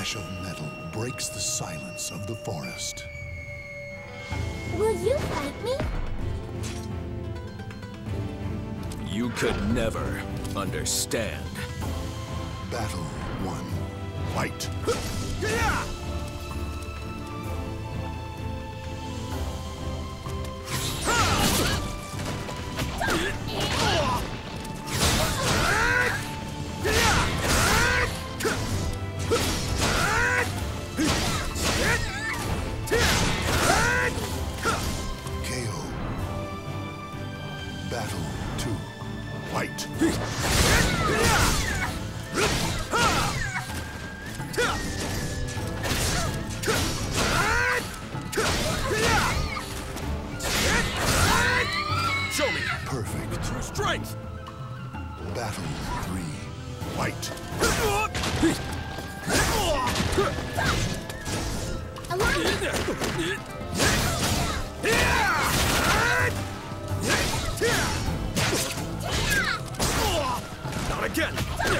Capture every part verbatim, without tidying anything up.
crash of metal breaks the silence of the forest. Will you fight me? You could never understand. Battle one. Fight. K O. Battle two. Fight. Show me Perfect. true strength. Battle three. Fight. Allow me. Not again.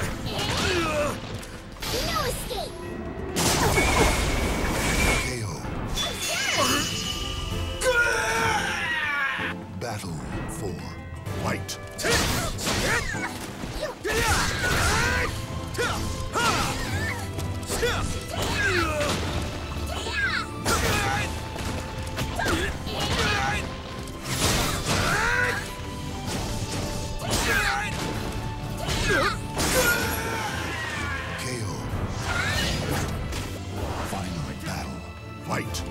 No escape. K O. Battle four. Fight. K O. Final battle. Fight.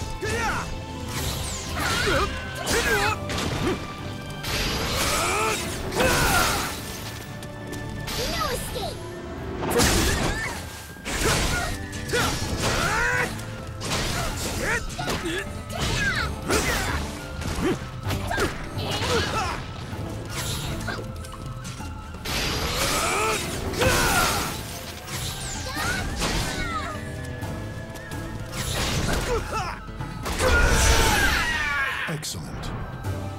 No escape. Excellent.